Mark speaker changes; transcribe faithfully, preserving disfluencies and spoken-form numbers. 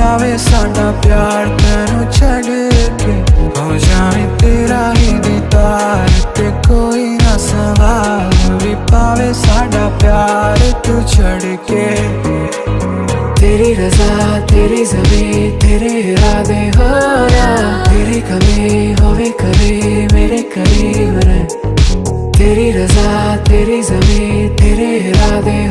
Speaker 1: जावे साडा प्यार तेनू छड़ के, हो जाए तेरा ही दीदार ते कोई ना सवाल भी पावे साडा प्यार तू छड़ के। तेरी रजा तेरी ज़मीं तेरे इरादे हो रहा, तेरी कमी होवे कभी मेरे करीब रहे। तेरी रजा तेरी ज़मीं